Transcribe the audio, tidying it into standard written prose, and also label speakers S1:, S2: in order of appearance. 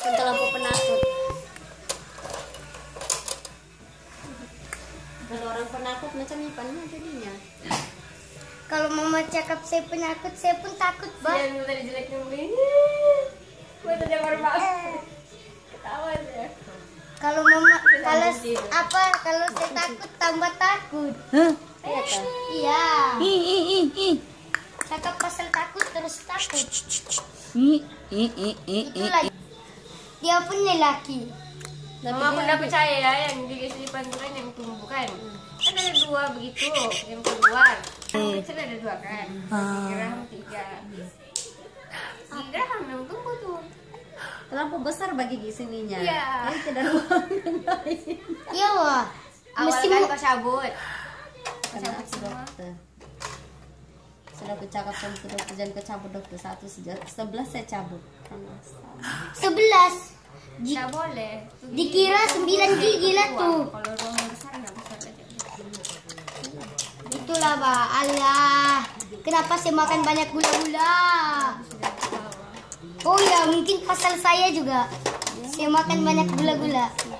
S1: Untuk lampu penakut. Kalau orang penakut macam Ipan jadinya.
S2: Kalau mama cakap saya penakut, saya pun takut, Bang.
S3: Yang tadi jelek ini. Buat dia berbahasa. Ketawa dia.
S2: Kalau mama kalau saya takut tambah takut.
S1: Hah? Iya kan?
S2: Iya.
S1: Ih.
S2: Cakap pasal takut terus takut.
S1: Ih.
S2: Itulah dia pun lelaki.
S3: Mama pun udah percaya ya yang di panturan yang tumbuh kan. Kan ada 2 begitu yang keluar. Kan kecil ada 2 kan. Geraham 3. Geraham yang tumbuh tuh.
S1: Lampu besar bagi di sininya.
S3: Iya.
S1: Yang tidak ruang yang lain.
S2: Iya, wah.
S3: Awal
S2: Mesti
S3: kan kau cabut.
S1: Karena aku dokter. Sudah aku cakap sama dokter, jangan kau cabut dokter. 11 saya cabut.
S2: 11.
S3: Nggak boleh.
S2: Dikira 9 gigi lah tuh.
S3: Kalau ruang besar nggak besar aja.
S2: Itulah, Pak. Allah. Kenapa saya makan banyak gula-gula? Oh ya, mungkin pasal saya juga. Saya makan banyak gula-gula.